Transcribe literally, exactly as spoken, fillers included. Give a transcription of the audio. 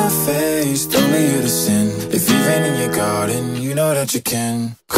face, tell me you're the sin. If you've rain in your garden, you know that you can.